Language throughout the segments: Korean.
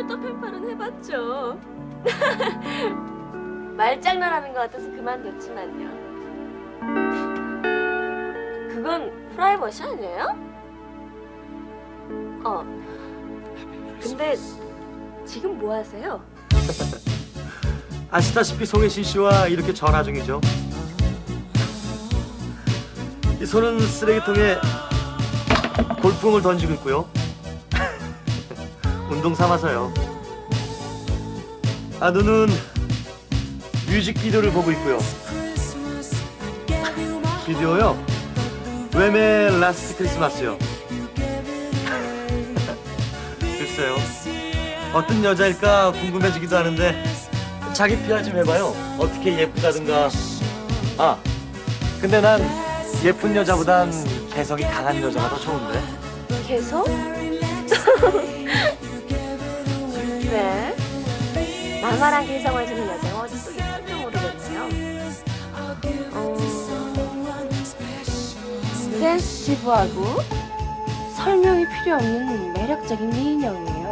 컴퓨터 펜팔은 해봤죠. 말장난하는 것 같아서 그만뒀지만요. 그건 프라이버시 아니에요? 근데 지금 뭐 하세요? 아시다시피 송혜신 씨와 이렇게 전화 중이죠. 이 손은 쓰레기통에 골프공을 던지고 있고요. 운동 삼아서요. 눈은 뮤직비디오를 보고 있고요. 비디오요? 웸의 라스트 크리스마스요. 글쎄요. 어떤 여자일까 궁금해지기도 하는데 자기 PR 좀 해봐요. 어떻게 예쁘다든가. 근데 난 예쁜 여자보단 개성이 강한 여자가 더 좋은데. 개성? 네. 망활한 개성을 지닌 여자가 어디 또 있을지 모르겠네요. 센시티브하고 설명이 필요 없는 매력적인 미인형이에요.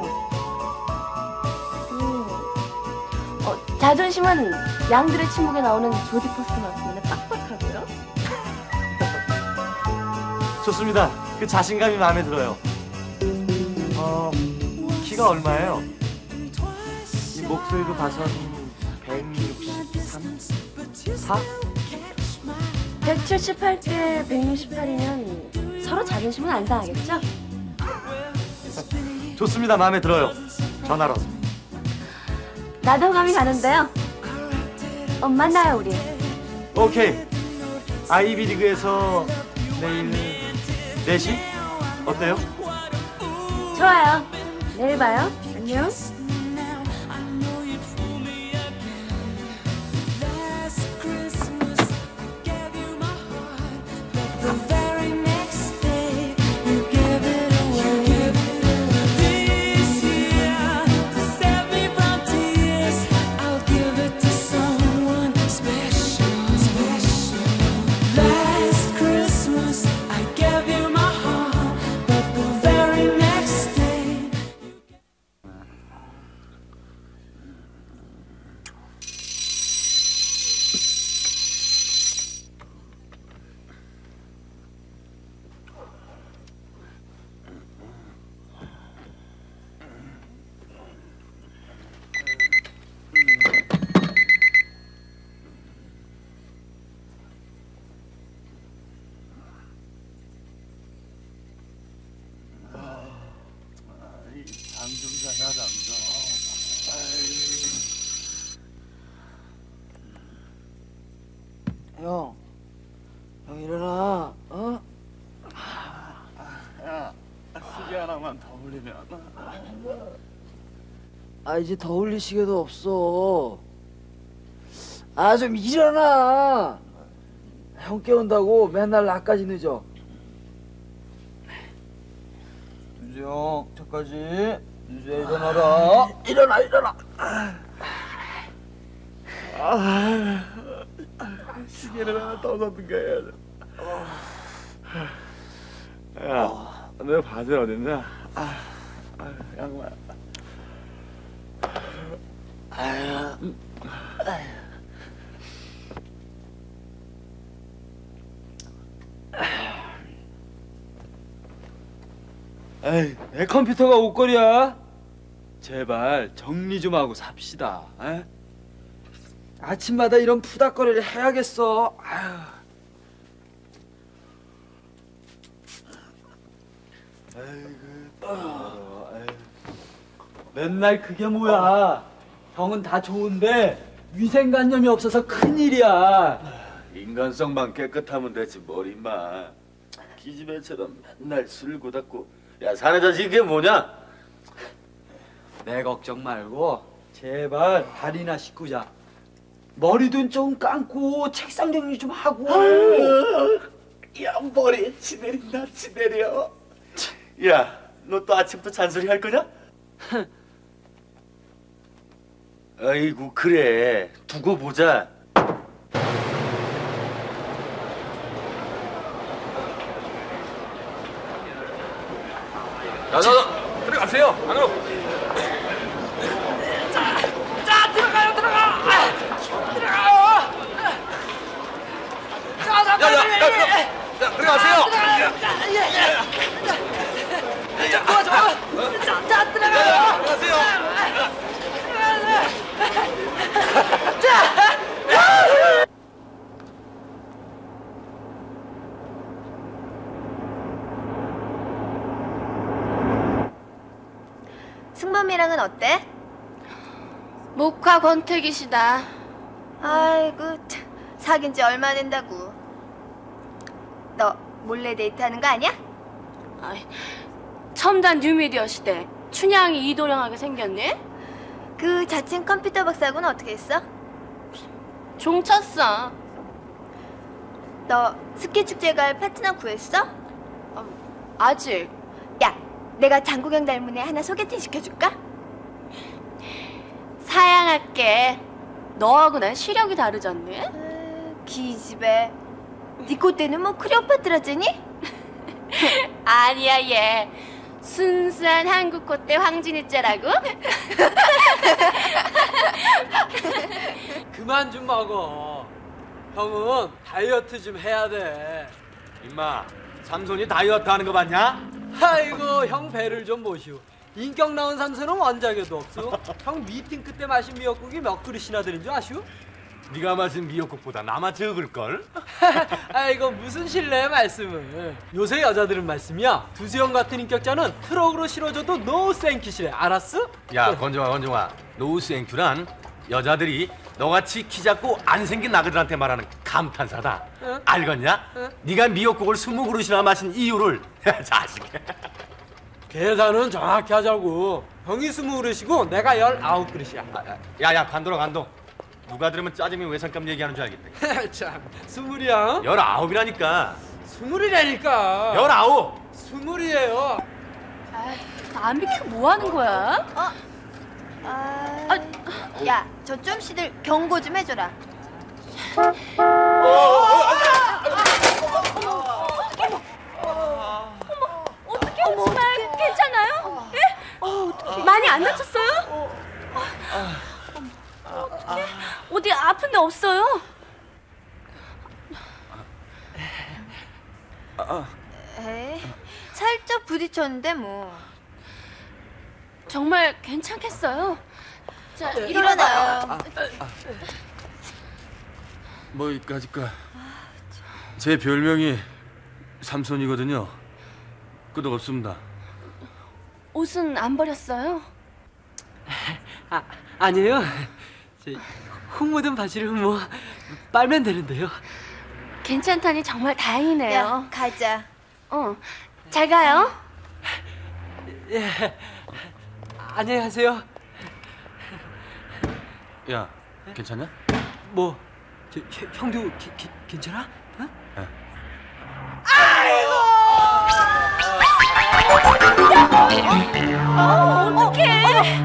자존심은 양들의 침묵에 나오는 조디 포스터만큼이나 빡빡하고요. 좋습니다. 그 자신감이 마음에 들어요. 키가 얼마예요? 이 목소리로 봐선 163? 4? 178 대 168이면 서로 자존심은 안 상하겠죠? 좋습니다. 마음에 들어요. 전화로. 나도 감이 가는데요. 만나요 우리. 오케이. 아이비리그에서 내일 4시? 어때요? 좋아요. 내일 봐요. 안녕. 형 일어나. 야, 시계 하나만 더 올리면. 이제 더 올릴 시계도 없어. 좀 일어나. 형 깨운다고 맨날 나까지 늦어. 윤수 형, 저까지. 윤수야 일어나라. 일어나. 시계를 하나 더 넣든가 해야지. 야, 너 바지 어딨냐? 양말. 에이, 내 컴퓨터가 옷걸이야? 제발 정리 좀 하고 삽시다. 에? 아침마다 이런 푸닥거리를 해야겠어. 맨날 그게 뭐야? 형은 다 좋은데 위생관념이 없어서 큰일이야. 인간성만 깨끗하면 되지 뭘 임마. 기집애처럼 맨날 술 고닫고. 야, 사내 자식 이게 뭐냐? 내 걱정 말고 제발 발이나 씻고 자. 머리도 좀 감고 책상 정리 좀 하고. 야, 머리 치내린다 치내려. 야, 너 또 아침부터 잔소리 할 거냐? 아이고 그래, 두고 보자. 들어가세요. 안으로. 가세요. 승범이랑은 어때? 목화 권태기시다. 아이고 참, 사귄 지 얼마 된다고. 너 몰래 데이트하는 거 아니야? 아이, 첨단 뉴미디어 시대 춘향이 이도령하게 생겼네? 그 자칭 컴퓨터 박사하고는 어떻게 했어? 종쳤어. 너 스키 축제 갈 파트너 구했어? 아직. 야, 내가 장국영 닮은 애 하나 소개팅 시켜줄까? 사양할게. 너하고 난 시력이 다르잖니? 기집애. 네 콧대는 뭐 크레오파트라제니? 아니야 얘. 순수한 한국 콧대 황진이자라고? 그만 좀 먹어. 형은 다이어트 좀 해야 돼. 임마, 삼손이 다이어트 하는 거 봤냐? 아이고 형 배를 좀 모시오. 인격 나온 삼선은 원작에도 없어. 형 미팅 그때 마신 미역국이 몇 그릇이나 되는 줄 아시오? 네가 마신 미역국보다 나만 적을걸? 아이고 무슨 신뢰의 말씀을. 요새 여자들은 말씀이야. 두수형 같은 인격자는 트럭으로 실어줘도 노 땡큐시래. 알았어? 야, 건종아. 노우스 앵큐란 여자들이 너같이 키 작고 안 생긴 나그들한테 말하는 감탄사다. 응? 알겠냐? 응? 네가 미역국을 20그릇이나 마신 이유를. 자식. 계산은 정확히 하자고. 형이 20그릇이고 내가 19그릇이야. 야야, 관동. 누가 들으면 짜장면 외상값 얘기하는 줄 알겠네. 참, 20이야? 19이라니까. 20이라니까. 19. 20이에요. 안 비키고 뭐 하는 거야? 야, 저 좀씨들 경고 좀 해줘라. 어떻게 정말 괜찮아요? 예? 많이 안 다쳤어요? 어디 아픈 데 없어요? 에이, 살짝 부딪혔는데 뭐. 정말 괜찮겠어요? 자, 일어나요. 뭐 이까짓까 제 별명이 삼손이거든요. 끄덕 없습니다. 옷은 안 버렸어요? 아니에요. 흙 묻은 바지를 뭐 빨면 되는데요. 괜찮다니 정말 다행이네요. 야, 가자. 잘 가요. 예. 안녕히 가세요. 야, 괜찮냐? 뭐, 형도 괜찮아? 어? 어떡해.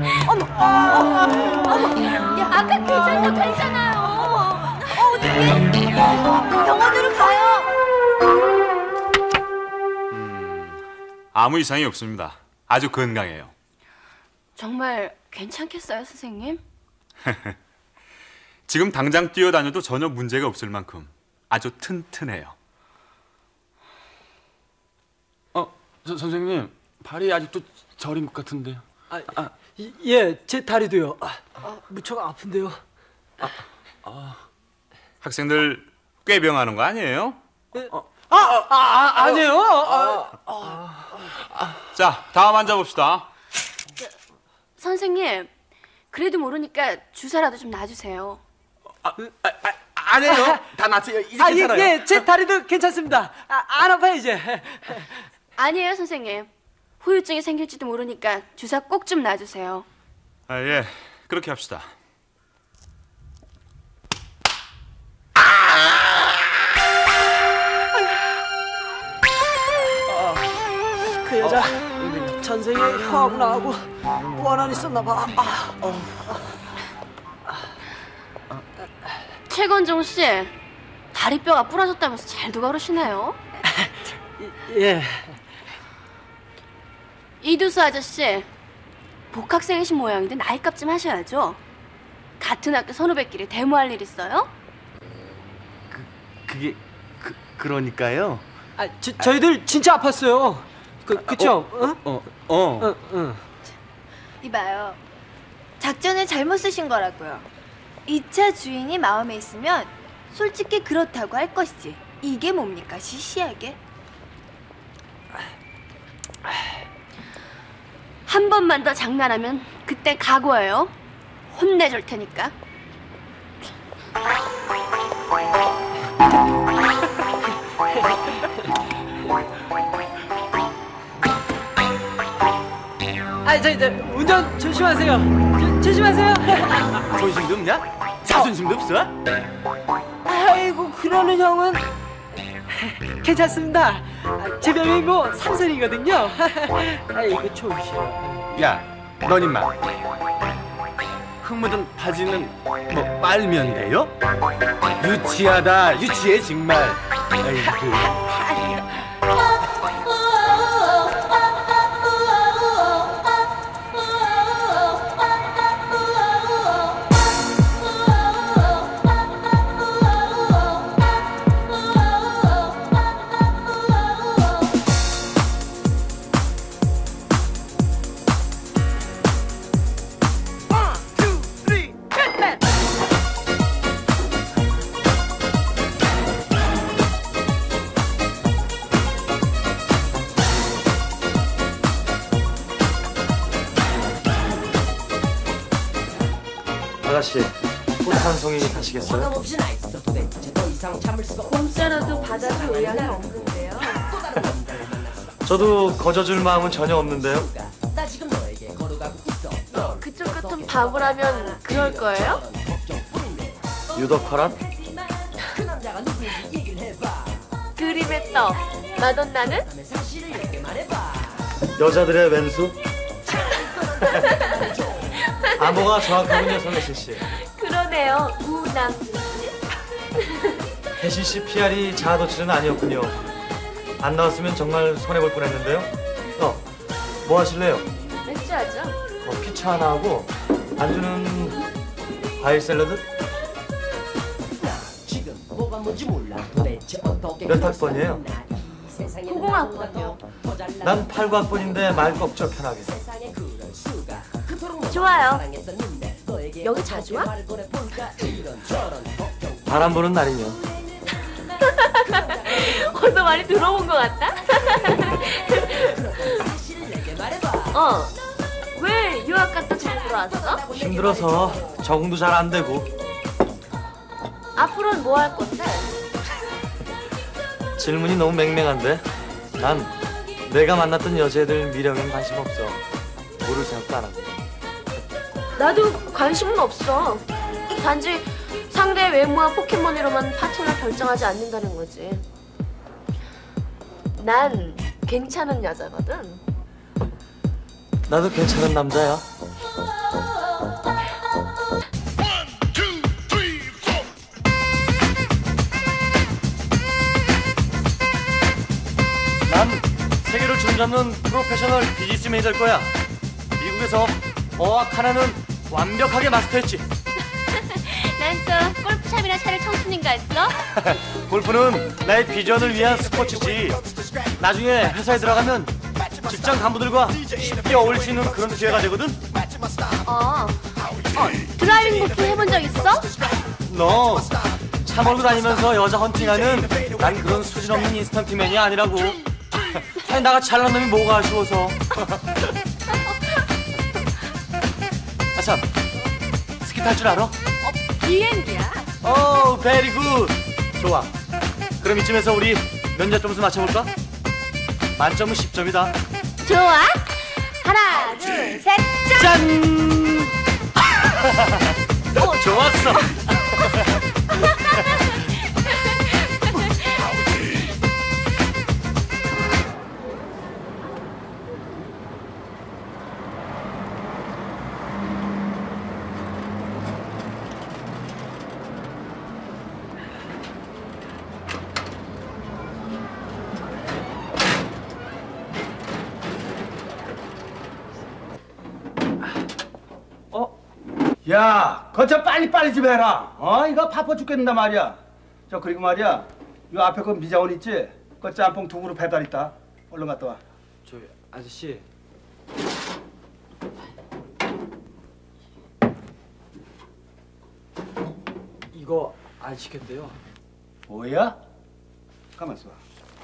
야, 아까 괜찮다고 했잖아요. 어떡해. 병원으로 가요. 아무 이상이 없습니다. 아주 건강해요. 정말 괜찮겠어요, 선생님? 지금 당장 뛰어다녀도 전혀 문제가 없을 만큼 아주 튼튼해요. 선생님, 발이 아직도 저린 것 같은데요. 예, 제 다리도요. 무척 아픈데요. 학생들 꾀병하는 거 아니에요? 아니에요. 자, 다음 앉아봅시다. 선생님, 그래도 모르니까 주사라도 좀 놔주세요. 아니에요. 다 낫어요. 이제 괜찮아요. 예, 제 다리도 괜찮습니다. 안 아파요 이제. 아니에요, 선생님. 후유증이 생길지도 모르니까 주사 꼭 좀 놔주세요. 예, 그렇게 합시다. 그 여자 전생에 형하고 나하고 원한 있었나 봐. 최건종 씨, 다리뼈가 부러졌다면서 잘도 걸으시네요. 예. 이두수 아저씨, 복학생이신 모양인데 나이값 좀 하셔야죠. 같은 학교 선후배끼리 데모할 일 있어요? 그러니까요. 저희들 진짜 아팠어요. 그쵸? 응. 이봐요. 작전을 잘못 쓰신 거라고요. 이 차 주인이 마음에 있으면 솔직히 그렇다고 할 것이지. 이게 뭡니까, 시시하게? 한 번만 더 장난하면 그때 각오해요. 혼내줄 테니까. 저 운전 조심하세요. 조심하세요. 존심도 없냐? 자존심도 없어? 아이고 그러는 형은 괜찮습니다. 제 별명이 뭐 삼선이거든요. 아이고 조심. 야, 넌 임마 흙 묻은 바지는 뭐 빨면 돼요? 유치하다, 유치해 정말. 아이고. 아가씨, 꽃 한 송이 하시겠어요? 공짜라도 받아줄 의향이 없는데요. 저도 거저줄 마음은 전혀 없는데요. 그쪽 같은 바보라면 그럴 거예요? 유독하란? 그림의 떡, 마돈나는? 여자들의 왼수? 암호가 정확하군요, 성혜실 씨. 그러네요, 우남. 혜실 씨 PR이 자아도취는 아니었군요. 안 나왔으면 정말 손해볼 뻔했는데요. 뭐 하실래요? 맥주 하죠? 피차 하나 하고 안주는 과일 샐러드? 몇 학번이에요? 90학번이요. 난 89학번인데 말 꺾죠, 편하게. 좋아요. 여기 자주 와? 바람 부는 날이면. 어서 많이 들어본 것 같다? 왜 유학 갔다 잘 들어왔어? 힘들어서 적응도 잘 안 되고. 앞으로는 뭐 할 건데? 질문이 너무 맹맹한데. 난 내가 만났던 여자애들 미령엔 관심 없어. 모를 생각도 안 하고. 나도 관심은 없어. 단지 상대의 외모와 포켓몬으로만 파트너를 결정하지 않는다는 거지. 난 괜찮은 여자거든. 나도 괜찮은 남자야. 난 세계를 주름잡는 프로페셔널 비즈니스맨이 될 거야. 미국에서 어학 하나는 완벽하게 마스터했지. 난 또 골프샵이나 차를 청춘인가 했어? 골프는 나의 비전을 위한 스포츠지. 나중에 회사에 들어가면 직장 간부들과 쉽게 어울릴 수 있는 그런 기회가 되거든. 드라이빙 부킹 해본 적 있어? 너 차 몰고 다니면서 여자 헌팅하는 난 그런 수준 없는 인스턴트맨이 아니라고. 아니 나같이 잘난 놈이 뭐가 아쉬워서. 아참, 스키 탈 줄 알아? 비행기야. 베리 굿. 좋아. 그럼 이쯤에서 우리 면접 점수 맞춰볼까? 만점은 10점이다. 좋아. 하나, 둘, 셋, 짠! 좋았어. 야, 거저 빨리 좀 해라. 이거 바빠 죽겠는데 말이야. 그리고 말이야, 요 앞에 그 미자원 있지? 그 짬뽕 두 그릇 배달 있다. 얼른 갔다 와. 저 아저씨. 이거 안 시켰대요. 뭐야? 가만 있어.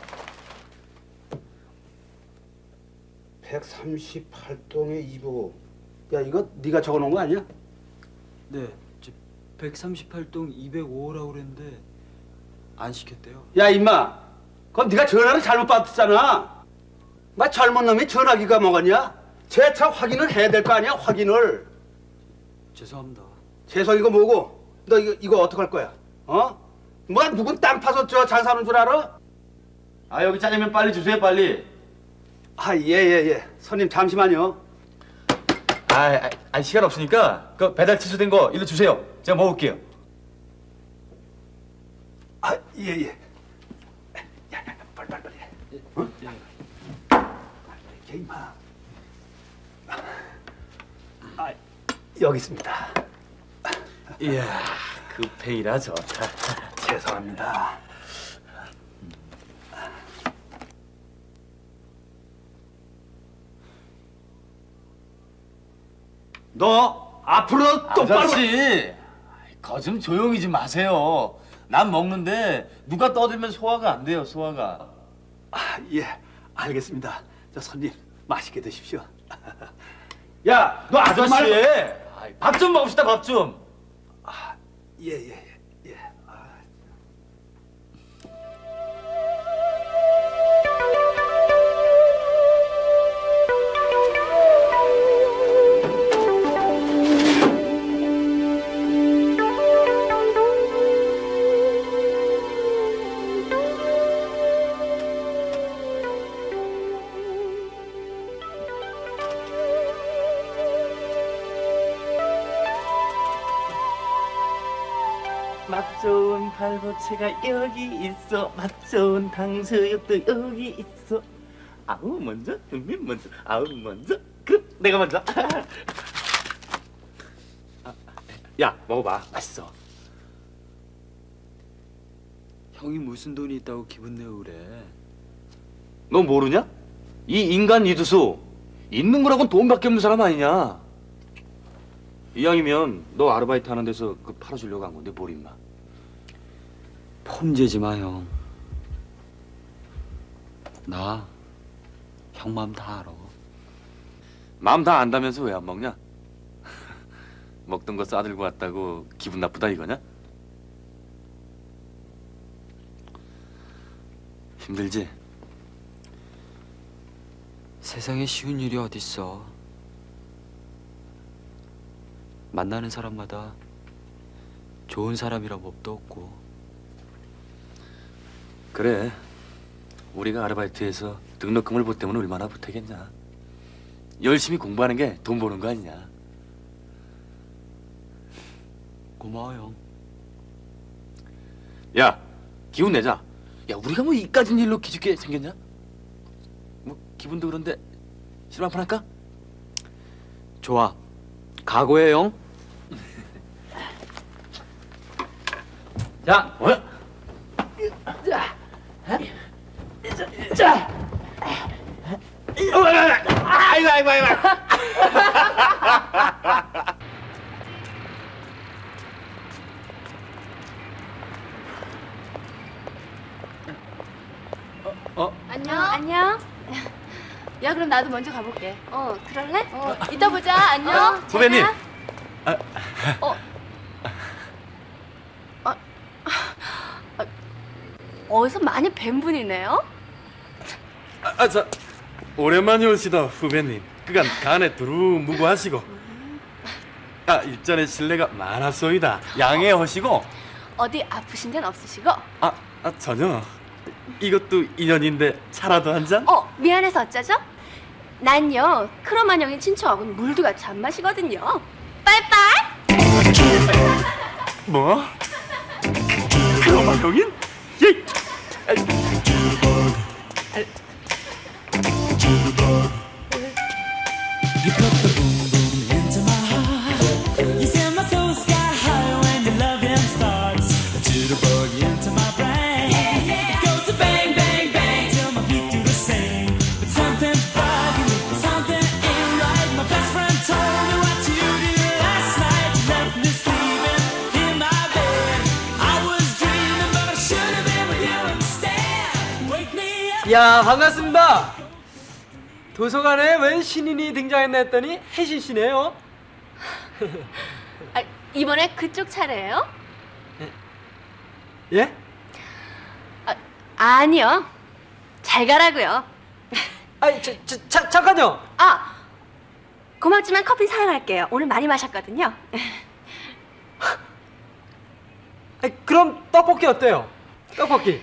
138동에 205. 야, 이거 네가 적어놓은 거 아니야? 네, 저 138동 205호라고 그랬는데 안 시켰대요. 야, 임마. 그건 네가 전화를 잘못 받았잖아. 마 젊은 놈이 전화기가 뭐가냐? 제 차 확인을 해야 될 거 아니야, 확인을. 죄송합니다. 재성 이거 뭐고? 너 이거 어떡할 거야? 어? 뭐 누군 땅 파서 저 잘 사는 줄 알아? 아 여기 짜장면 빨리 주세요 빨리. 아, 예. 손님 잠시만요. 시간 없으니까 그 배달 취소된 거 일로 주세요. 제가 먹을게요. 아, 예. 야, 빨리. 어? 야, 임마. 아, 여기 있습니다. 이야, 그 페이라 좋다. 죄송합니다. 너 앞으로 똑바로. 아저씨, 거 좀 조용히 좀 마세요. 난 먹는데 누가 떠들면 소화가 안 돼요, 소화가. 아, 예, 알겠습니다. 저 손님 맛있게 드십시오. 야, 너 아저씨, 아줌마. 밥 좀 먹읍시다, 밥 좀. 아, 예. 아. 맛 좋은 발보채가 여기 있어. 맛 좋은 탕수육도 여기 있어. 아우 먼저, 은민 먼저. 아우 먼저. 그럼 내가 먼저. 야 먹어봐. 맛있어. 형이 무슨 돈이 있다고 기분 내고 그래. 너 모르냐? 이 인간 이두수 있는 거라고는 돈밖에 없는 사람 아니냐? 이왕이면 너 아르바이트 하는 데서 그 팔아주려고 한 건데 뭘 임마. 폼재지 마, 형. 나 형 마음 다 알아. 마음 다 안다면서 왜 안 먹냐? 먹던 거 싸들고 왔다고 기분 나쁘다 이거냐? 힘들지? 세상에 쉬운 일이 어딨어. 만나는 사람마다 좋은 사람이라 법도 없고. 그래. 우리가 아르바이트해서 등록금을 못 때문에 얼마나 보태겠냐. 열심히 공부하는 게 돈 버는 거 아니냐. 고마워, 형. 야, 기운 내자. 야, 우리가 뭐 이까진 일로 기죽게 생겼냐? 뭐 기분도 그런데 술 한 판 할까? 좋아. 각오해, 형. 자, 뭐야? 아이고. 안녕. 야, 그럼 나도 먼저 가볼게. 그럴래? 이따 보자. 안녕. 후배님. 어디서 많이 뵌 분이네요? 자, 오랜만에 오시다 후배님. 그간 간에 두루무구하시고 일전에 실례가 많았소이다. 양해하시고. 어디 아프신 데는 없으시고? 전혀. 이것도 인연인데 차라도 한 잔? 미안해서 어쩌죠? 난요 크로만 형이 친척하고는 물도 같이 안 마시거든요. 빠이빠이. 뭐? 그러마 형인? 예. 야, 반갑습니다. 도서관에 웬 신인이 등장했나 했더니 혜신 씨네요. 아, 이번에 그쪽 차례예요? 예? 아니요. 잘 가라고요. 아니, 잠깐요. 아, 고맙지만 커피 사양할게요. 오늘 많이 마셨거든요. 아니, 그럼 떡볶이 어때요? 떡볶이.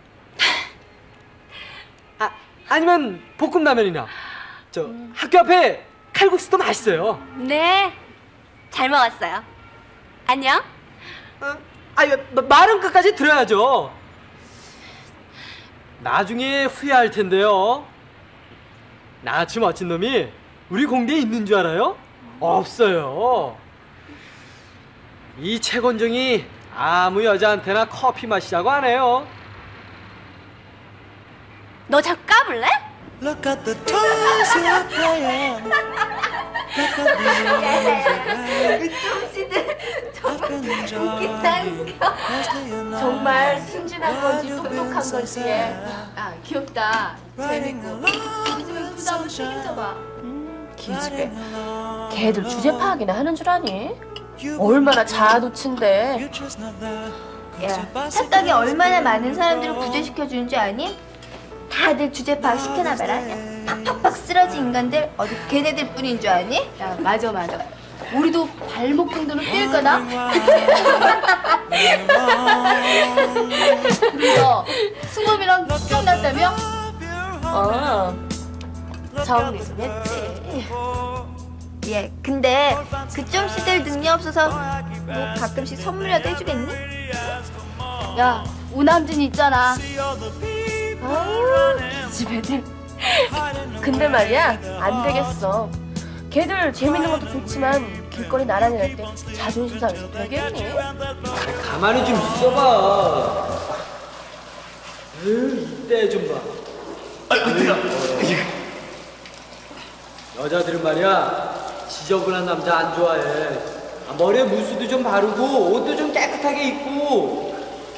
아니면 볶음라면이나. 저 학교 앞에 칼국수도 맛있어요. 네, 잘 먹었어요. 안녕. 아니, 말은 끝까지 들어야죠. 나중에 후회할 텐데요. 나같이 멋진 놈이 우리 공대에 있는 줄 알아요? 없어요. 이 최건정이 아무 여자한테나 커피 마시자고 안 해요. 너 자꾸 까불래? Look at the toys you're playing. Look at the 쫌씨들 정말 웃긴다. 정말 순진한 건지 똑똑한 건지. 아, 귀엽다. 재밌고. 기집애 이쁘다고 책임져봐. 기집애. 걔들 주제 파악이나 하는 줄 아니? 얼마나 자아도취인데. 야, 착각이 얼마나 많은 사람들을 구제시켜주는지 아니? 다들 주제 파악 시켜놔봐라. 팍팍팍 쓰러진 인간들 어디 걔네들 뿐인 줄 아니? 야, 맞아. 우리도 발목 정도는 뛸 거다. 그래서 승범이랑 끝났다며? 정리 좀 했지. 예, 근데 그 쫌씨들 능력 없어서 뭐 가끔씩 선물이라도 해주겠니? 야, 우남진 있잖아. 아유, 기집애들. 근데 말이야, 안 되겠어. 걔들 재밌는 것도 좋지만 길거리 나란히 할 때 자존심 상해서 되겠니? 가만히 좀 있어봐. 이때 좀 봐. 여자들은 말이야, 지저분한 남자 안 좋아해. 머리에 무스도 좀 바르고 옷도 좀 깨끗하게 입고.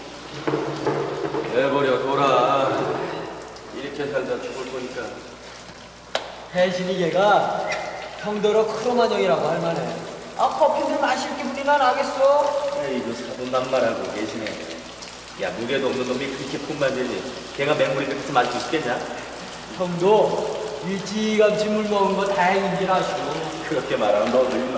내버려 둬라. 이렇게 살다 죽을 거니까. 혜신이 걔가 형더러 크로마정이라고 할 만해. 커피를 마실 기분이나 나겠어? 에이도 사돈남말하고 계시네. 야, 무게도 없는 놈이 그렇게 품만 되니 걔가 맹물이 그렇게 마실 수 있겠냐? 형도 일찌감치 물 먹은 거 다행인지 아시고. 그렇게 말하면 너도 임마.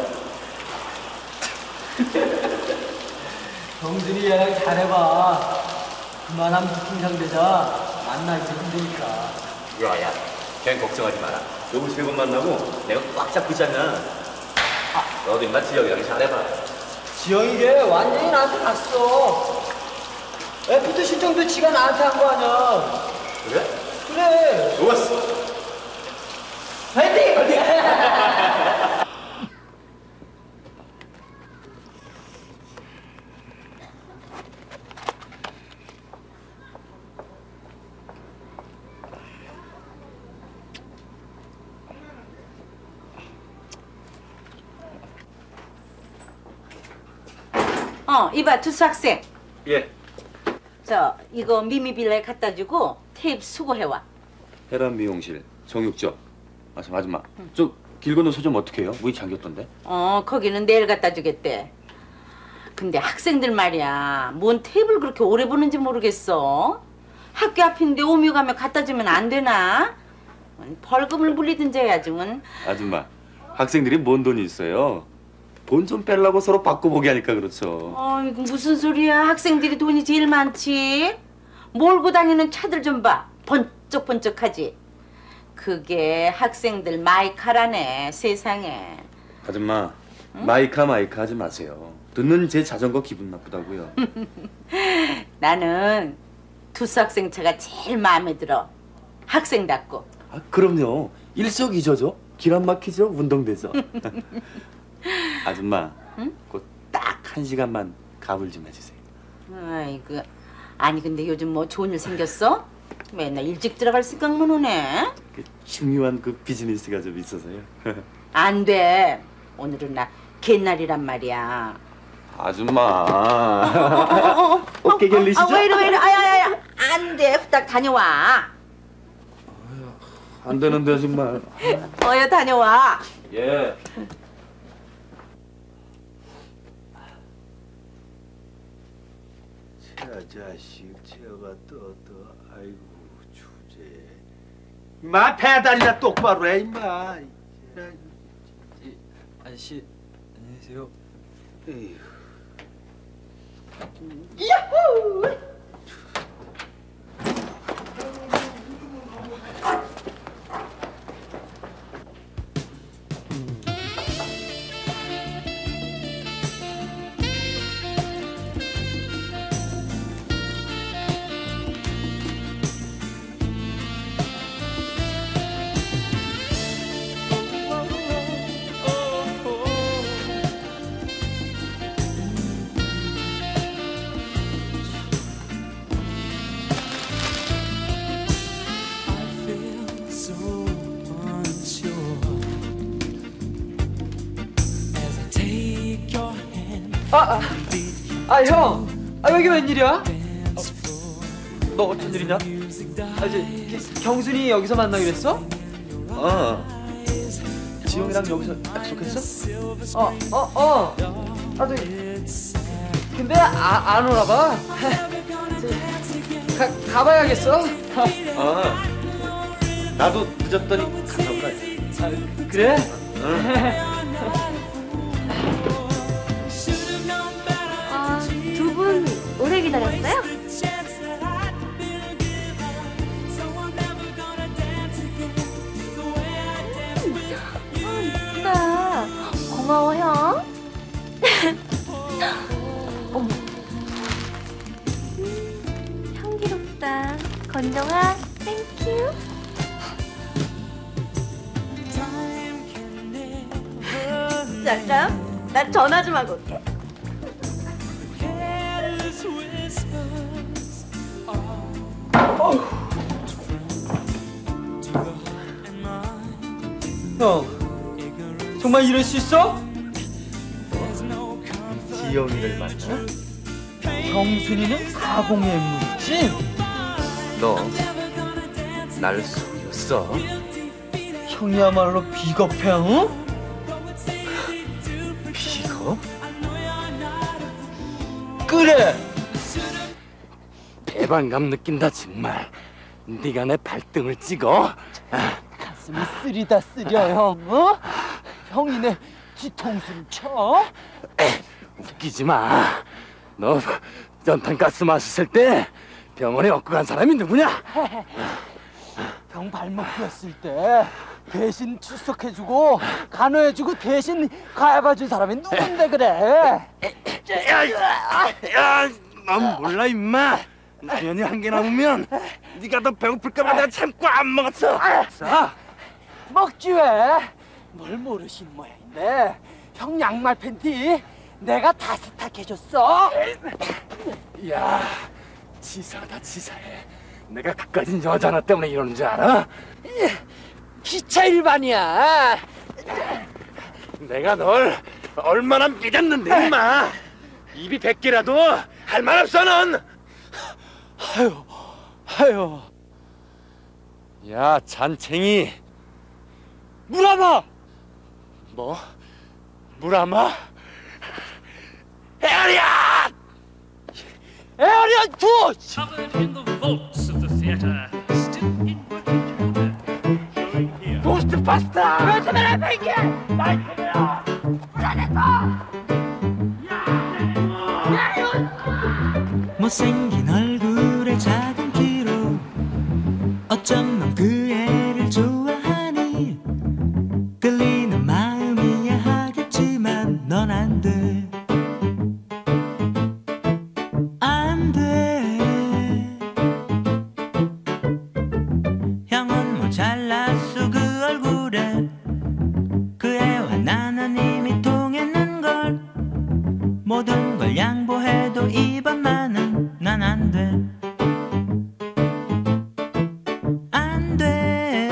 형들이 얘랑 잘해봐. 그만한 부킹 상대자 만나기 힘드니까. 야, 걔는 걱정하지 마라. 요거 3번 만나고 내가 꽉 잡고 있잖아. 너도 임마 지영이랑 잘해봐. 지영이 걔 완전히 나한테 갔어. 애프터 신청도 지가 나한테 한 거 아니야. 그래? 그래. 좋았어. 파이팅! 이봐 두수 학생. 예. 이거 미미빌라에 갖다 주고 테이프 수거해와. 해란 미용실 정육점. 아줌마. 저 길 건너 서점 어떻게 해요? 문이 잠겼던데. 거기는 내일 갖다 주겠대. 근데 학생들 말이야, 뭔 테이프를 그렇게 오래 보는지 모르겠어. 학교 앞인데 오며 가며 갖다 주면 안 되나? 벌금을 물리든지 해야지. 아줌마, 학생들이 뭔 돈이 있어요? 돈 좀 빼려고 서로 바꿔보게 하니까 그렇죠. 이거 무슨 소리야? 학생들이 돈이 제일 많지. 몰고 다니는 차들 좀 봐. 번쩍번쩍하지. 그게 학생들 마이카라네, 세상에. 아줌마, 마이카 하지 마세요. 듣는 제 자전거 기분 나쁘다고요. 나는 두수 학생 차가 제일 마음에 들어. 학생답고. 그럼요. 일석이조죠. 길 안 막히죠. 운동되죠. 아줌마, 곧 딱 1시간만 가불 좀 해주세요. 아이고, 아니 근데 요즘 뭐 좋은 일 생겼어? 맨날 일찍 들어갈 생각만 하네. 중요한 비즈니스가 좀 있어서요. 안 돼. 오늘은 나 개날이란 말이야. 아줌마. 어깨 결리시죠? 왜 이래. 아야야야. 안 돼. 후딱 다녀와. 안 되는데 정말. 어여 다녀와. 예. 저 자식 저가 또 아이고 주제. 이마 배달이나 똑바로 해 이마. 아저씨 안녕히 계세요. 야호! 형! 여기 웬일이야? 너 어쩐 일이냐? 경순이 여기서 만나기로 했어? 지용이랑 여기서 약속했어? 근데 안 오나 봐. 가봐야겠어. 나도 늦었더니 갔나 보다. 그래? 두 분 오래 기다렸어요? 이쁘다. 고마워 형. 어머. 향기롭다. 건정아, 땡큐. 잠깐, 나 전화 좀 하고 올게. 형, 정말 이럴 수 있어? 지영이를 만나? 경순이는 가공의 물이지? 너 날 속였어? 형이야말로 비겁해, 응? 비겁? 그래! 배반감 느낀다 정말. 네가 내 발등을 찍어? 가슴이 쓰리다 쓰려, 형, 어? 형이 내 뒤통수를 쳐? 웃기지 마. 너 연탄가스 마셨을 때 병원에 업고 간 사람이 누구냐? 형 발목 뼈었을 때 대신 출석해주고 간호해주고 대신 가해봐준 사람이 누군데 그래? 야, 넌 몰라 임마. 라면이 한 개 남으면 네가 더 배고플까봐 내가 참고 안 먹었어. 먹지 왜? 뭘 모르신 모양인데 형 양말 팬티 내가 다 세탁해줬어. 야, 치사하다 치사해. 내가 그까진 여자 하나 때문에 이러는 줄 알아? 기차 일반이야. 내가 널 얼마나 믿었는데 임마. 입이 100개라도 할 말 없어 넌. 아유. 야 잔챙이. 무라마. 뭐? 무라마? 에어리언! 에어리언 2! 고스트 파스타! 요즘에는 뱅게! 나이트메어! 못생긴 얼굴에 작은 키로 어쩜 넌 그 애를 좋아하니. 끌리는 마음이야 하겠지만 넌 안 돼. 안 돼. 형은 모자랐어 그 얼굴에. 그 애와 나는 이미 통했는걸. 모든 걸 양보해도 이번만은 난 안 돼. 안 돼.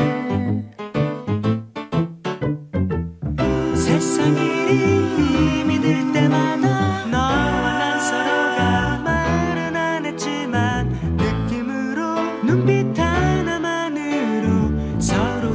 세상이 힘이 들 때마다 너와 난 서로가 말은 안 했지만 느낌으로 눈빛 하나만으로 서로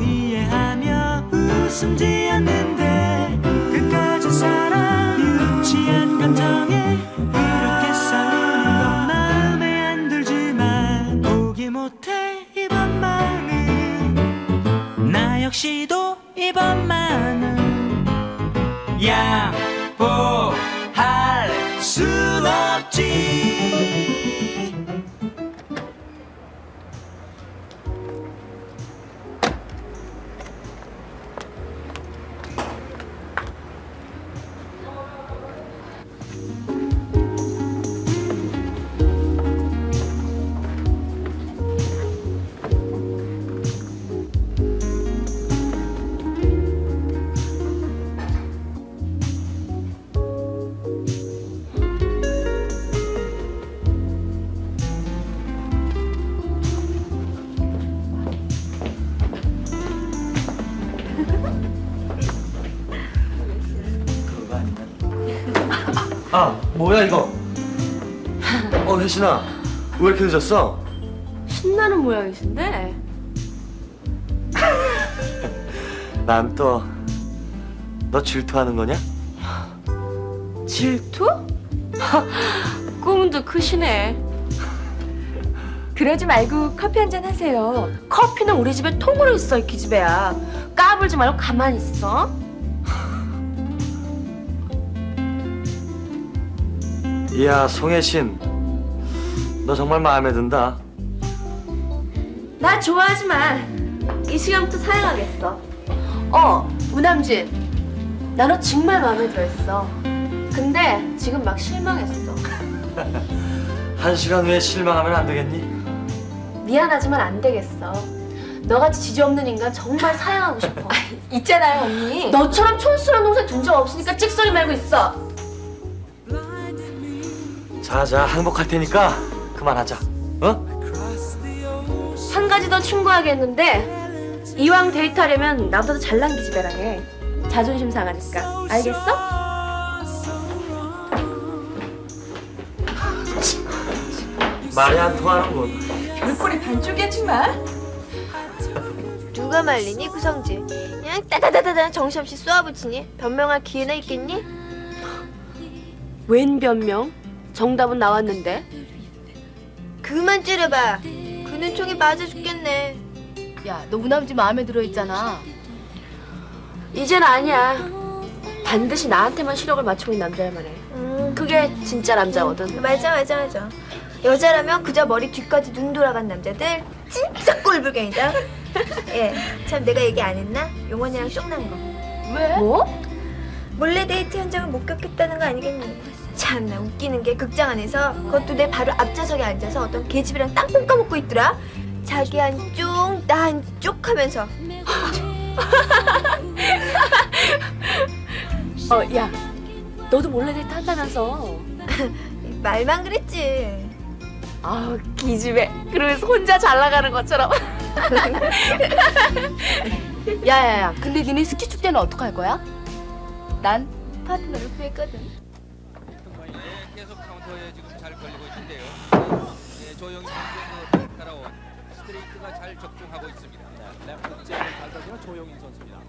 아, 뭐야 이거? 혜신아, 왜 이렇게 늦었어? 신나는 모양이신데? 난 또 너 질투하는 거냐? 질투? 꿈도 크시네. 그러지 말고 커피 한잔 하세요. 커피는 우리 집에 통으로 있어, 이 기집애야. 까불지 말고 가만히 있어. 이야, 송혜신, 너 정말 마음에 든다. 나 좋아하지 마. 이 시간부터 사양하겠어. 우남진. 나 너 정말 마음에 들어했어. 근데 지금 막 실망했어. 1시간 후에 실망하면 안 되겠니? 미안하지만 안 되겠어. 너같이 지지없는 인간 정말 사양하고 싶어. 있잖아요, 언니. 너처럼 촌스러운 동생 둔 적 없으니까 찍소리 말고 있어. 자, 행복할 테니까 그만하자. 어? 한 가지 더 충고하겠는데 이왕 데이트하려면 나보다 더 잘난 기집애랑 해. 자존심 상하니까. 알겠어? 말이 안 통하는군. 별꼴이 반쪽이지 마. 누가 말리니 구성질. 그냥 따다다다다 정신없이 쏘아붙이니. 변명할 기회나 있겠니? 웬 변명? 정답은 나왔는데. 그만 찌르봐. 그 눈총이 맞아 죽겠네. 야, 너 우남지 마음에 들어 있잖아. 이젠 아니야. 반드시 나한테만 시력을 맞추고 있는 남자야만 해. 그게 진짜 남자거든. 맞아. 여자라면 그저 머리 뒤까지 눈 돌아간 남자들 진짜 꼴불견이다. 예, 참 내가 얘기 안 했나? 용원이랑 쫑난 거. 왜? 뭐? 몰래 데이트 현장을 목격했다는 거 아니겠니? 참나 웃기는 게 극장 안에서 그것도 내 바로 앞좌석에 앉아서 어떤 계집이랑 땅콩 까먹고 있더라. 자기 한쪽 나 한쪽 하면서. 야, 너도 몰래 데이트 한다면서. 말만 그랬지. 기집애. 그러면서 혼자 잘 나가는 것처럼. 야야야, 근데 니네 스키 축제는 어떡할 거야? 난 파트너를 구했거든. 계속 카운터에 지금 잘 걸리고 있는데요. 조영희 선수의 날카로운 스트레이트가 잘 적중하고 있습니다. 레프트 잽을 밟아주는 조영희 선수입니다.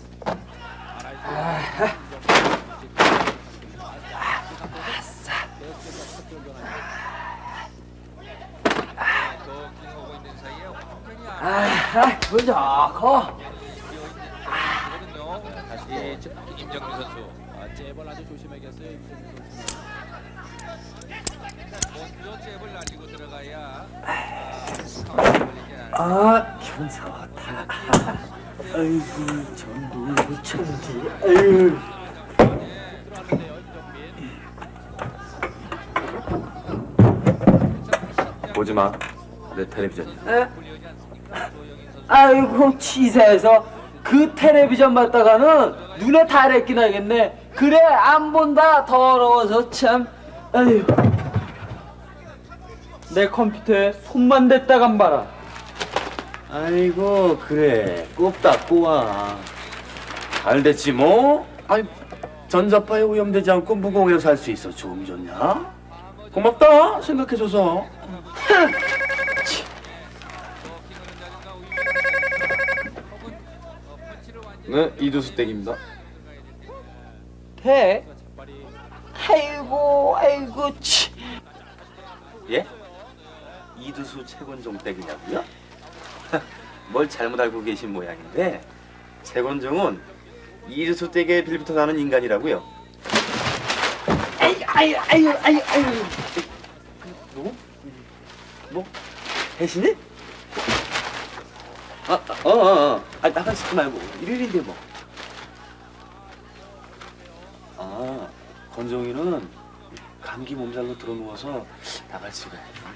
기분 좋고. 다시 임정민 선수 잽을 아주 조심해야겠어요. 먼저 잽을 날리고 들어가야 기분 좋다. 아이고, 전부 천지. 아유. 보지 마. 내 텔레비전. 아이고, 치사해서 그 텔레비전 봤다가는 눈에 다래끼 나겠네. 그래, 안 본다. 더러워서 참. 아유. 내 컴퓨터에 손만 댔다간 봐라. 아이고, 그래. 꼽다 꼬아. 잘 됐지 뭐? 아이, 전자파에 오염되지 않고 무공해서 살 수 있어. 좋음 좋냐? 고맙다. 생각해줘서. 네, 이두수 댁입니다. 대? 아이고, 치. 예? 이두수 최건종 댁이냐고요? 뭘 잘못 알고 계신 모양인데 최건종은 이두수 댁에 빌부터 사는 인간이라고요. 아유. 뭐? 혜신이? 나갈 싶지 말고 일요일인데 뭐. 건종이는 감기 몸살로 들어누워서 나갈 수가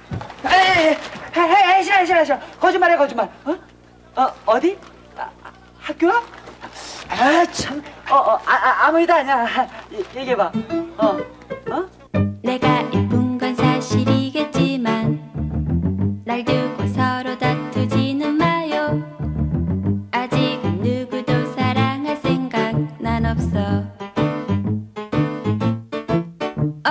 있어. 싫어. 거짓말해. 어디? 학교 앞? 참. 아무 일도 아니야. 얘기해봐. 내가 이쁜 건 사실이겠지만 날 두고 서로 다투지는 마요. 아직은 누구도 사랑할 생각 난 없어.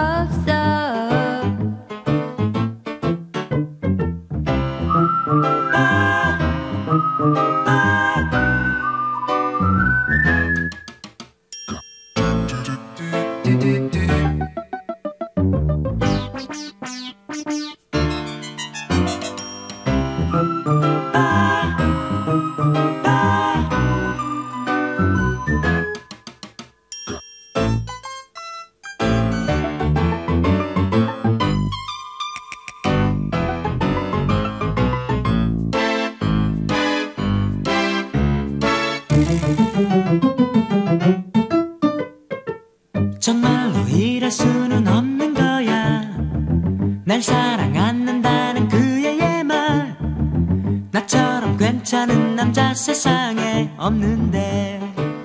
정말로 이럴 수는 없는 거야. 날 사랑 않는다는 그의 말. 나처럼 괜찮은 남자 세상에 없는데.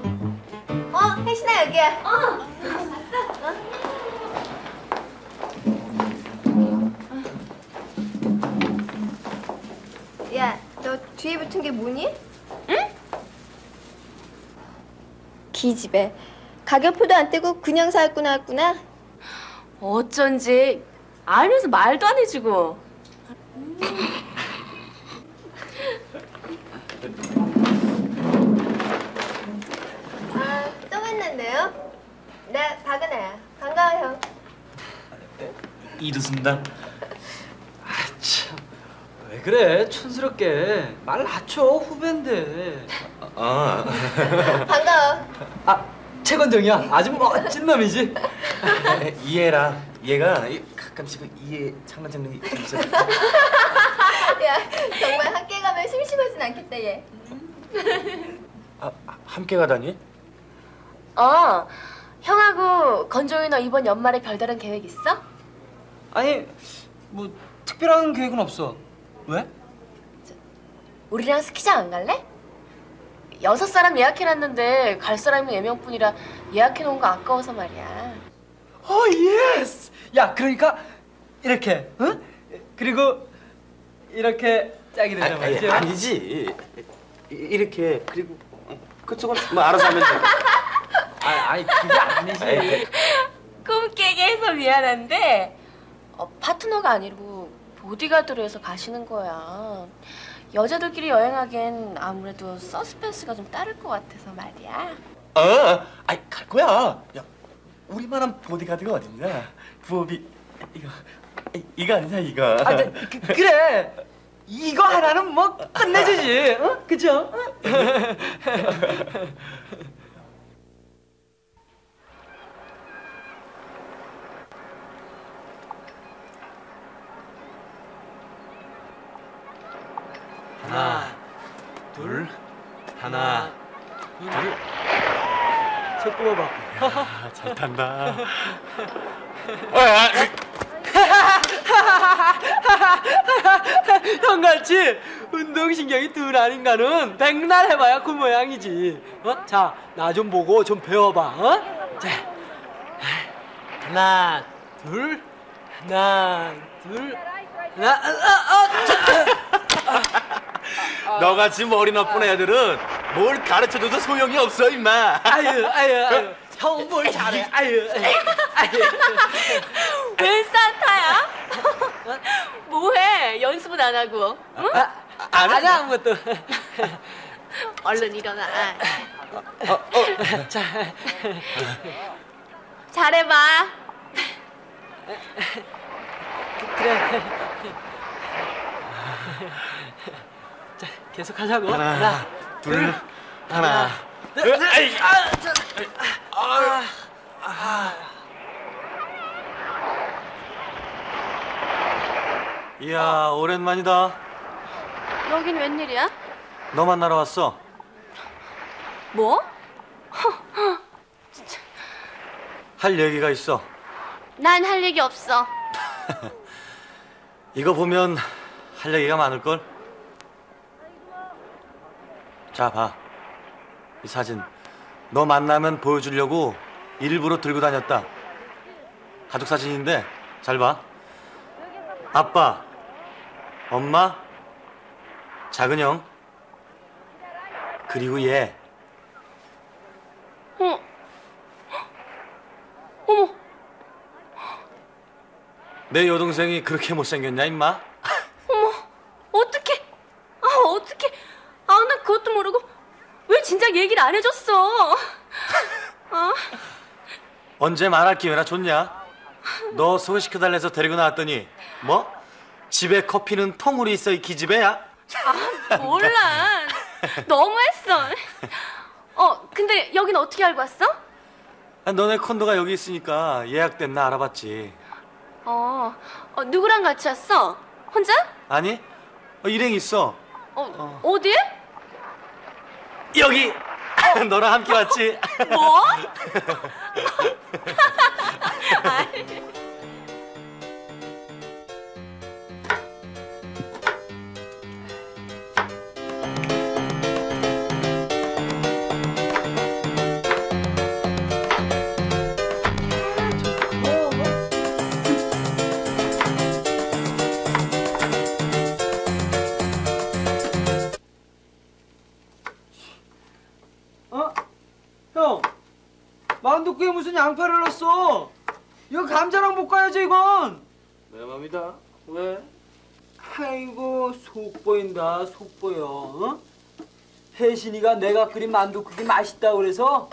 혜신아 여기야. 야, 너 뒤에 붙은 게 뭐니? 응? 기집애. 가격표도 안 떼고 그냥 사갖고 나왔구나. 어쩐지 알면서 말도 안 해주고. 또 만났네요. 나 박은아야. 반가워 형. 이두순다. 왜 그래? 촌스럽게 말 낮춰. 후배인데. 반가워. 최건정이야. 아주 멋진 놈이지. 이해라. 얘가 가끔씩 이해 장난장난이 있어. 야, 정말 함께 가면 심심하진 않겠다 얘. 함께 가다니? 형하고 건종이 너 이번 연말에 별다른 계획 있어? 아니 뭐 특별한 계획은 없어. 왜? 우리랑 스키장 안 갈래? 6사람 예약해놨는데 갈 사람이 4명뿐이라 예약해놓은 거 아까워서 말이야. 예스! 야, 그러니까 이렇게, 응? 그리고 이렇게 짝이 되는 말이지? 아니지. 이렇게 그리고 그쪽은 뭐 알아서 하면 돼. 아니 그게 아니지. 꿈 깨게 해서 미안한데 파트너가 아니고 보디가드로 해서 가시는 거야. 여자들끼리 여행하기엔 아무래도 서스펜스가 좀 따를 것 같아서 말이야. 갈 거야. 야, 우리만한 보디가드가 어딨냐? 부업이 이거 아니냐 이거. 그래. 이거 하나는 뭐 끝내주지. 어? 그죠? 하나, 둘, 하나, 둘. 저 뽑아봐. 잘 탄다. 형같이 운동신경이 둔 백날 해봐야 그 모양이지. 자, 나 좀 보고 좀 배워봐. 자, 하나, 둘, 하나, 둘, 하나, 너같이 머리 나쁜 애들은 뭘 가르쳐줘도 소용이 없어 임마. 아유. 형 뭘 잘해. 아유. 웬 산타야? 뭐해? 연습은 안 하고. 응? 아니야 아무것도. 얼른 일어나. 자, 잘해봐. 그래. 자, 계속 하자고. 하나, 둘, 하나. 이야, 오랜만이다. 여긴 웬일이야? 너 만나러 왔어. 뭐? 할 얘기가 있어. 난 할 얘기 없어. 이거 보면 할 얘기가 많을걸? 자, 봐. 이 사진. 너 만나면 보여주려고 일부러 들고 다녔다. 가족 사진인데 잘 봐. 아빠, 엄마, 작은 형, 그리고 얘. 어머. 내 여동생이 그렇게 못생겼냐, 임마? 어머. 어떡해. 어떡해. 나 그것도 모르고 왜 진작 얘기를 안 해줬어. 언제 말할 기회나 줬냐? 너 소개시켜달래서 데리고 나왔더니 뭐? 집에 커피는 통으로 있어, 이 기집애야? 몰라. 너무했어. 근데 여긴 어떻게 알고 왔어? 너네 콘도가 여기 있으니까 예약됐나 알아봤지. 누구랑 같이 왔어? 혼자? 아니, 일행 있어. 어디? 여기! 너랑 함께 왔지. 뭐? 형, 만두국에 무슨 양파를 넣었어? 이거 감자랑 볶아야지 이건. 내 맘이다. 왜? 아이고 속 보인다 속 보여. 어? 혜신이가 내가 끓인 만두국이 맛있다고 그래서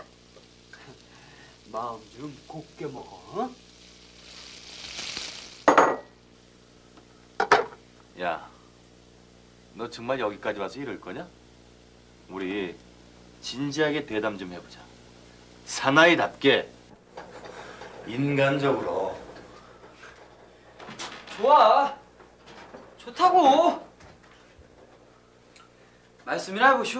마음 좀 곱게 먹어. 어? 야, 너 정말 여기까지 와서 이럴 거냐? 우리 진지하게 대담 좀 해보자. 사나이답게 인간적으로. 좋아. 좋다고. 말씀이나 해보시오.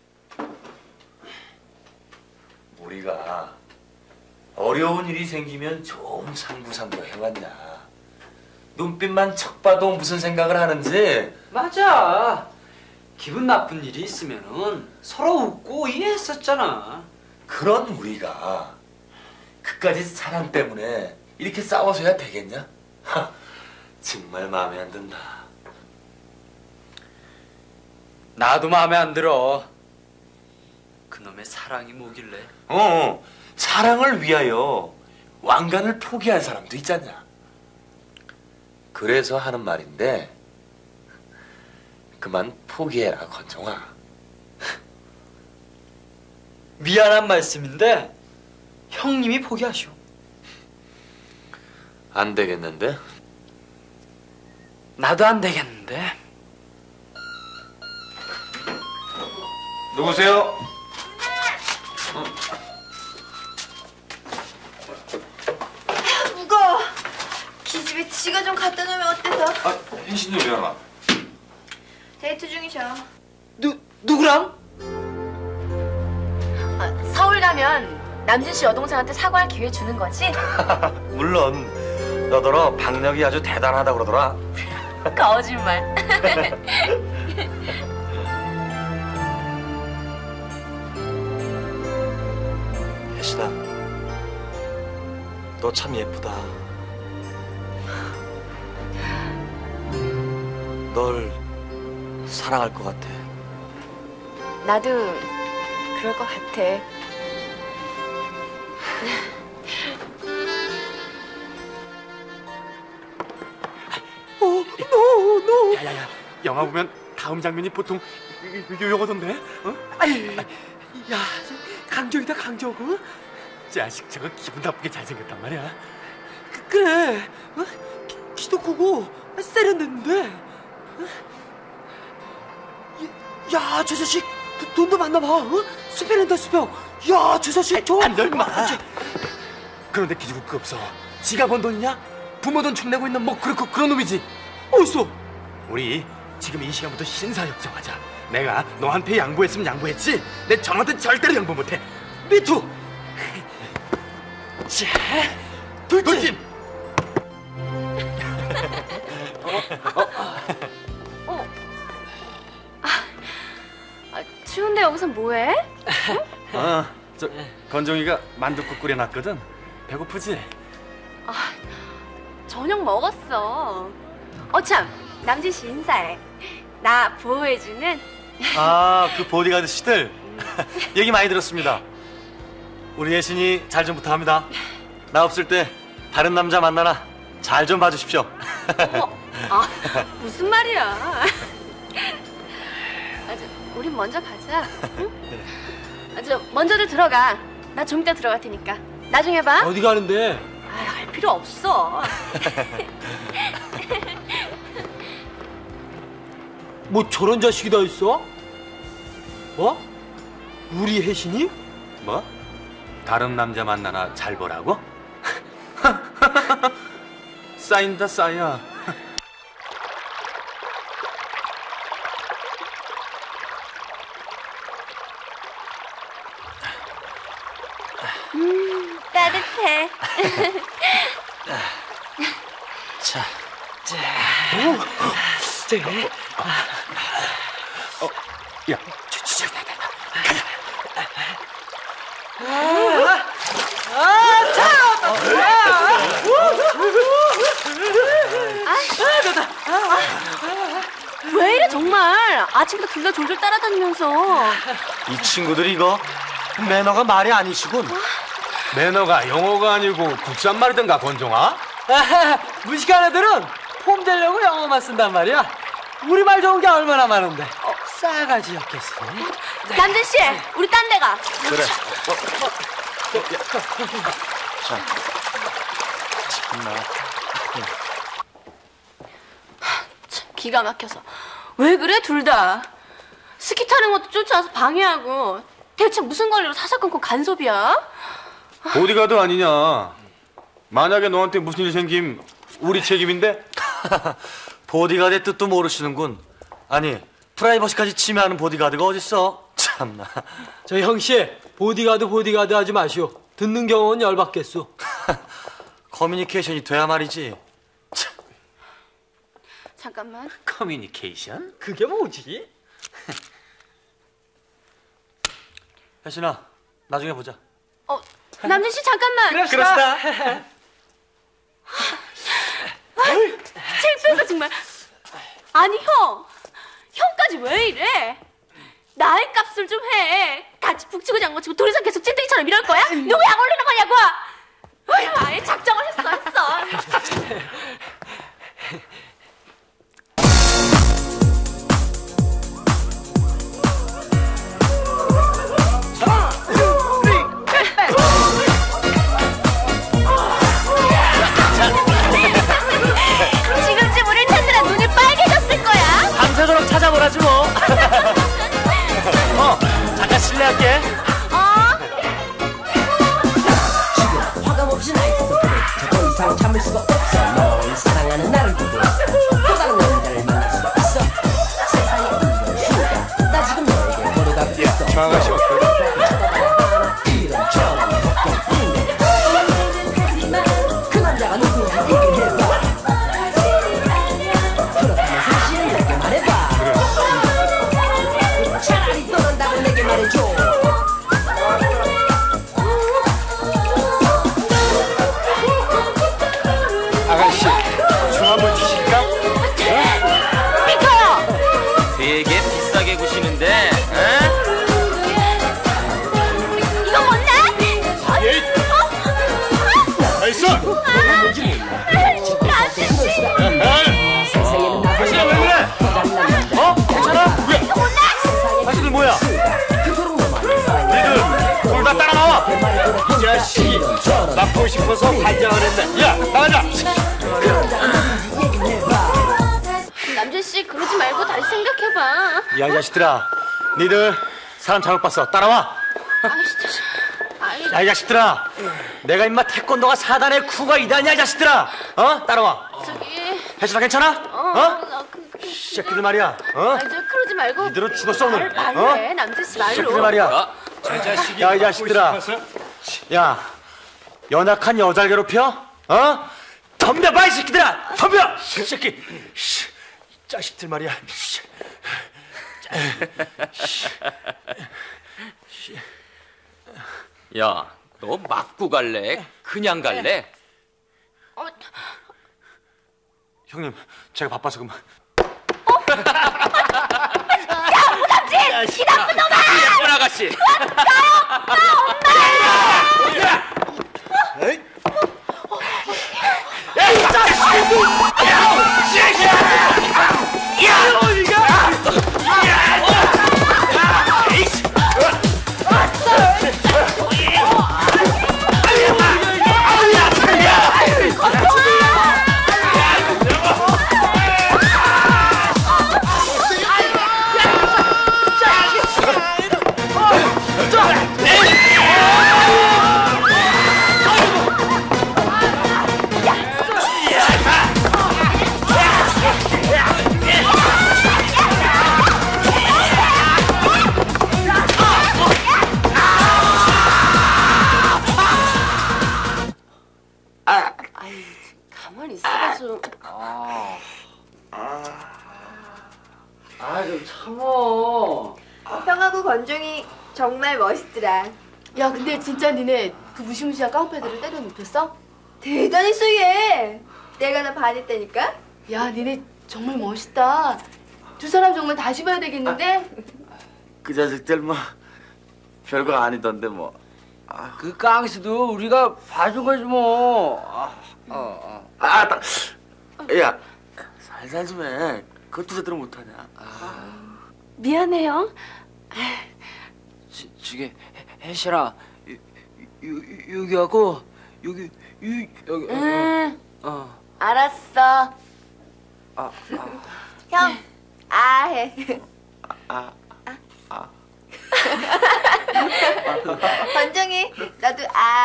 우리가 어려운 일이 생기면 좀 상부상부 해왔냐. 눈빛만 척 봐도 무슨 생각을 하는지. 맞아. 기분 나쁜 일이 있으면은 서로 웃고 이해했었잖아. 그런 우리가 그까지 사랑 때문에 이렇게 싸워서야 되겠냐? 하, 정말 마음에 안 든다. 나도 마음에 안 들어. 그놈의 사랑이 뭐길래? 사랑을 위하여 왕관을 포기한 사람도 있잖냐. 그래서 하는 말인데 그만 포기해라, 건정아. 미안한 말씀인데 형님이 포기하시오. 안 되겠는데? 나도 안 되겠는데. 누구세요? 무거워. 기집애 지가 좀 갖다 놓으면 어때서? 혜신이 왜 안 와? 데이트 중이셔. 누구랑? 서울 가면 남진 씨 여동생한테 사과할 기회 주는 거지? 물론 너더러 박력이 아주 대단하다 그러더라. 거짓말. 혜신아, 너 참 예쁘다. 널 사랑할 것 같아. 나도 그럴 것 같아. 노. 야야야, 영화 보면 다음 장면이 보통 요거던데? 어? 아이, 야, 강정이다 강정. 어? 자식 저거 기분 나쁘게 잘생겼단 말이야. 그래. 어? 키도 크고 세련됐는데. 야, 저 자식 돈도 많나 봐. 어? 스페란다 스페. 야, 저 자식 저. 안 널마. 그런데 기죽을 거 없어. 지가 번 돈이냐? 부모 돈 축내고 있는 뭐 그런 놈이지. 어딨어? 우리 지금 이 시간부터 신사역정하자. 내가 너한테 양보했으면 양보했지. 내 정한테 절대로 양보 못해. 미투. 자, 돌진. 추운데 여기서 뭐해? 저 건종이가 만둣국 끓여놨거든. 배고프지? 저녁 먹었어. 참, 남진 씨 인사해. 나 보호해주는. 그 보디가드 씨들 얘기 많이 들었습니다. 우리 예신이 잘 좀 부탁합니다. 나 없을 때 다른 남자 만나나 잘 좀 봐주십시오. 무슨 말이야? 우린 먼저 가자. 응? 먼저들 들어가. 나 좀 이따 들어갈 테니까. 나중에 봐. 어디 가는데? 알 필요 없어. 뭐 저런 자식이 다 있어? 뭐? 우리 혜신이? 뭐? 다른 남자 만나나 잘 보라고? 쌓인다 쌓여. 따뜻해. 야, 왜 이래 정말? 아침부터 둘 다 졸졸 따라다니면서. 이 친구들이 이거 매너가 말이 아니시군. 매너가 영어가 아니고 국산말이던가 권종아? 무식한 애들은 폼 되려고 영어만 쓴단 말이야. 우리말 좋은 게 얼마나 많은데. 싸가지였겠어. 남준 씨, 우리 딴 데 가. 그래. 자, 참나. 참 기가 막혀서. 왜 그래 둘 다? 스키 타는 것도 쫓아와서 방해하고. 대체 무슨 권리로 사사 끊고 간섭이야? 보디가드 아니냐? 만약에 너한테 무슨 일 생김 우리 책임인데? 보디가드의 뜻도 모르시는군. 아니, 프라이버시까지 침해하는 보디가드가 어딨어? 참나. 저 형씨, 보디가드 하지 마시오. 듣는 경우는 열받겠소. 커뮤니케이션이 돼야 말이지. 잠깐만. 커뮤니케이션? 그게 뭐지? 혜신아, 나중에 보자. 남준 씨 잠깐만. 그럽시다. 창피해서 정말. 아니 형까지 왜 이래? 나의 값을 좀 해. 같이 북치고 장구치고 둘이서 계속 찐득이처럼 이럴 거야? 누구 약 올리는 거냐고? 어휴, 아예 작정을 했어. 지금쯤 우릴 찾느라 눈이 빨개졌을 거야. 밤새도록 찾아보라지 뭐. 잠깐 실례할게. 지금 화감 없이 나 있어 그래 더 이상 참을 수가 없어 널 사랑하는 나를 두고 또 다른 남자를 만날 수가 있어 세상에 이런 수가 나 지금 너에게 버려가고 있어 저 아가씨 어때? 이런처럼 덕분에 그 남자가 누구인지 얘기를 해봐 그렇다면 사실은 내게 말해봐 차라리 떠난다고 내게 말해줘 아가씨 춤 한번 추실까? 비켜요. 되게 비싸게 구시는데 이거 뭔데? 나이스! 혜신아, 왜 그래? 괜찮아? 혜신이 뭐야? 니들 둘 다 따라 나와. 이 자식이 맞고 싶어서 발장을 했네. 야, 나가자! 남준 씨 그러지 말고 다시 생각해봐. 야, 이 자식들아. 니들 사람 잘못 봤어. 따라와. 야, 이 자식들아. 내가 임마 태권도가 4단의 쿠가 2단이야, 이 자식들아. 따라와. 혜신아, 괜찮아? 이 새끼들 말이야. 그러지 말고. 니들은 죽었어, 오늘. 말로 해. 남준 씨 말로. 새끼들 말이야. 야, 이 자식들아. 야, 연약한 여자를 괴롭혀? 덤벼봐, 이 새끼들아! 덤벼! 이 새끼. 이 자식들 말이야. 야, 너 맞고 갈래? 그냥 갈래? 형님, 제가 바빠서 그만. 야, 오답진! 이 나쁜 놈아! 예쁜 아가씨! 가만히 있어봐 좀. 아, 좀 참어. 형하고 건종이 정말 멋있더라. 야, 근데 진짜 니네 그 무시무시한 깡패들을 때려 눕혔어? 대단했어 얘. 내가 나 반했다니까. 야, 니네 정말 멋있다. 두 사람 정말 다시 봐야 되겠는데? 그 자식들 뭐 별거 아니던데 뭐. 그 깡수도 우리가 봐준 거지 뭐. 딱. 야, 살살 좀 해. 그것도 제대로 못하냐. 미안해요. 저기 혜실아, 여기하고 여기. 응. 알았어. 형, 해. 건정이, 나도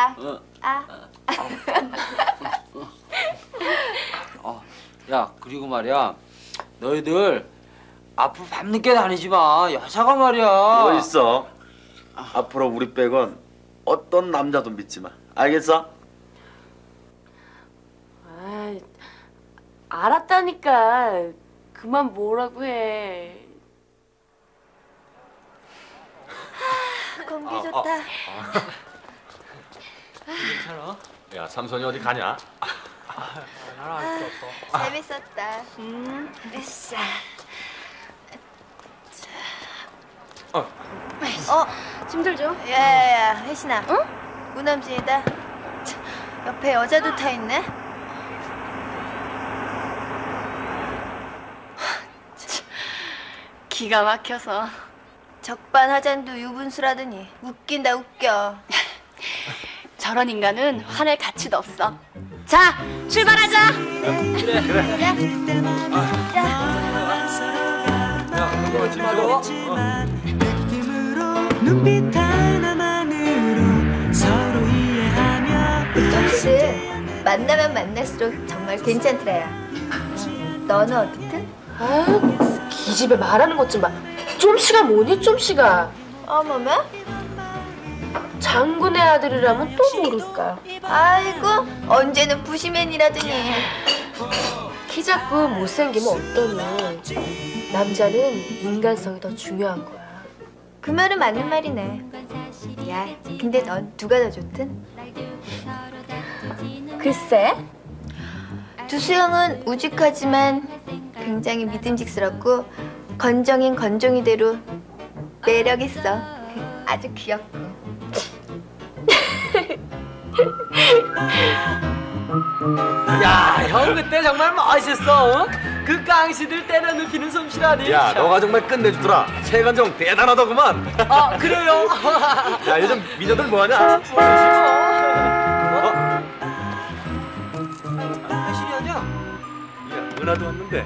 야, 그리고 말이야, 너희들 앞으로 밤늦게 다니지 마. 여자가 말이야. 뭐 있어? 앞으로 우리 빼곤 어떤 남자도 믿지 마. 알겠어? 아이, 알았다니까. 그만 뭐라고 해. 공기 좋다. 괜찮아? 야, 삼선이 어디 가냐? 나는 알 수 없어. 재밌었다. 으쌰. 힘들죠? 야야야, 혜신아. 응? 우남진이다. 옆에 여자도 타 있네. 기가 막혀서. 적반하장도 유분수라더니 웃긴다 웃겨. 저런 인간은 화낼 가치도 없어. 자, 출발하자. 눈빛 하나만으로 서로 이해하며 역시 만나면 만날수록 정말 괜찮더라야. 너는 어떻든? 아, 기집애 말하는 것 좀 봐. 좀씨가 뭐니 좀씨가. 어머머? 장군의 아들이라면 또 모를까. 아이고, 언제는 부시맨이라더니. 키 작고 못생기면 어떠니. 남자는 인간성이 더 중요한 거야. 그 말은 맞는 말이네. 야, 근데 넌 누가 더 좋든? 글쎄, 두수영은 우직하지만 굉장히 믿음직스럽고 건정인 건정이대로 매력 있어. 아주 귀엽고. 야, 형 그때 정말 멋있었어. 어? 그 깡시들 때려 눕히는 솜씨라니. 야, 너가 정말 끝내주더라. 최건정 대단하더구만. 그래요? 야, 요즘 미녀들 뭐하냐? 하실이 아니야? 야, 은하도 왔는데.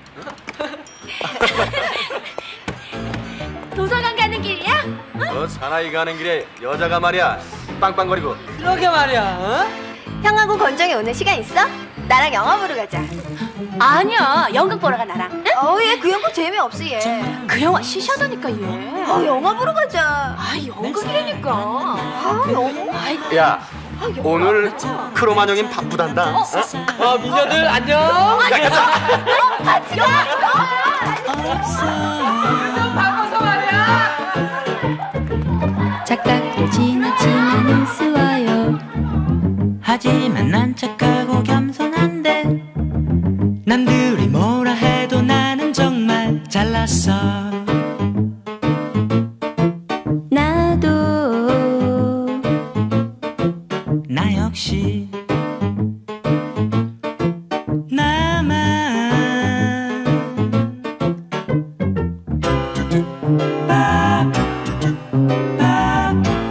도서관 가는 길이야? 너 사나이 가는 길에 여자가 말이야 빵빵거리고. 그러게 말이야. 어? 형하고 건정이 오늘 시간 있어? 나랑 영화 보러 가자. 아니야, 연극 보러 가 나랑. 얘 그 영화 재미없어 얘. 그 영화 시시하다니까 얘. 영화 보러 가자. 연극이라니까. 영화. 야, 오늘 크로마뇽인 바쁘단다. 미녀들 안녕. 같이 가. 착각도 지나치면 우스워요. 하지만 난 착하고 겸손한데 남들이 뭐라 해도 나는 정말 잘났어. 나도 나 역시 나만 밥